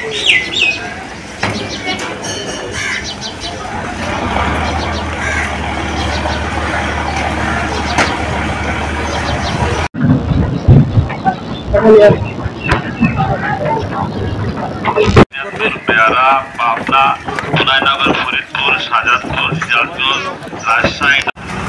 পেয়ারা, পাবনা, উদয়নগর, ফরিদপুর, শাহজাদপুর, সিরাজগঞ্জ, রাজশাহী।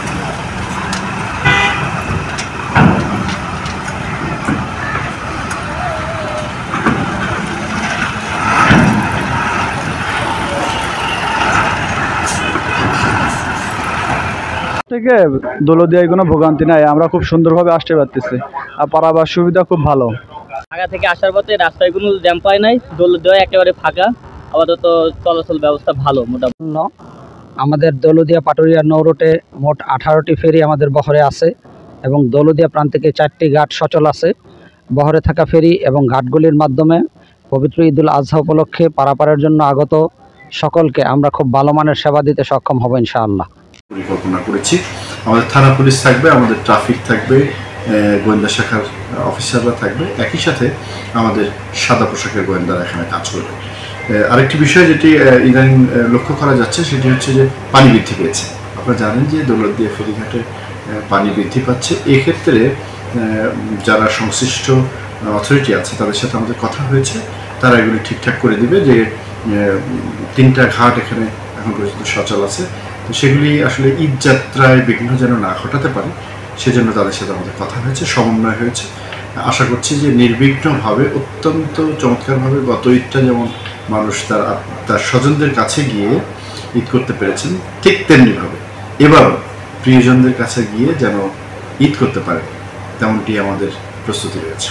থেকে দৌলতদিয়ায় কোনো ভোগান্তি নাই, আমরা খুব সুন্দরভাবে আসতে পারতেছি আর পারাবার সুবিধা খুব ভালো। ঢাকা থেকে আসার পথে রাস্তায় কোনো জ্যাম পায় নাই, দৌলতদিয়া একেবারে ফাঁকা, আপাতত চলাচল ব্যবস্থা ভালো মোটামুটি। আমাদের দৌলতদিয়া পাটুরিয়া নৌ রুটে মোট 18টি ফেরি আমাদের বহরে আছে এবং দৌলতদিয়া প্রান্তিকে 4টি ঘাট সচল আছে। বহরে থাকা ফেরি এবং ঘাটগুলির মাধ্যমে পবিত্র ঈদুল আজহা উপলক্ষে পারাপারের জন্য আগত সকলকে আমরা খুব ভালো মানের সেবা দিতে সক্ষম হব ইনশাআল্লাহ। পরিকল্পনা করেছি, আমাদের থানা পুলিশ থাকবে, আমাদের ট্রাফিক থাকবে, গোয়েন্দা শাখার অফিসাররা থাকবে, একই সাথে আমাদের সাদা পোশাকের গোয়েন্দারা এখানে কাজ করবে। আরেকটি বিষয় যেটি ইদানিং লক্ষ্য করা যাচ্ছে সেটি হচ্ছে যে পানি বৃদ্ধি পেয়েছে। আপনারা জানেন যে দৌলতদিয়া ফেরিঘাটে পানি বৃদ্ধি পাচ্ছে। এক্ষেত্রে যারা সংশ্লিষ্ট অথরিটি আছে তাদের সাথে আমাদের কথা হয়েছে, তারা এগুলি ঠিকঠাক করে দিবে যে 3টা ঘাট এখানে এখন পর্যন্ত সচল আছে, তো সেগুলি আসলে ঈদ যাত্রায় বিঘ্ন যেন না ঘটাতে পারে সেজন্য তাদের সাথে আমাদের কথা হয়েছে, সমন্বয় হয়েছে। আশা করছি যে নির্বিঘ্নভাবে অত্যন্ত চমৎকারভাবে গত ঈদটা যেমন মানুষ তার স্বজনদের কাছে গিয়ে ঈদ করতে পেরেছেন, ঠিক তেমনিভাবে এবারও প্রিয়জনদের কাছে গিয়ে যেন ঈদ করতে পারে তেমনটি আমাদের প্রস্তুতি রয়েছে।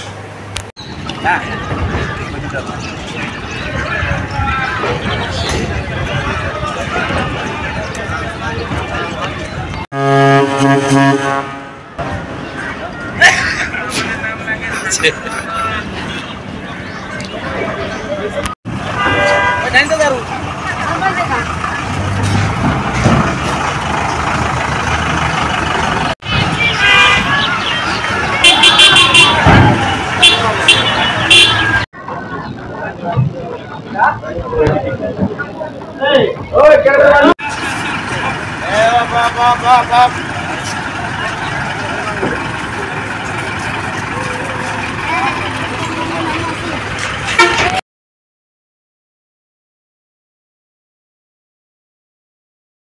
Hey,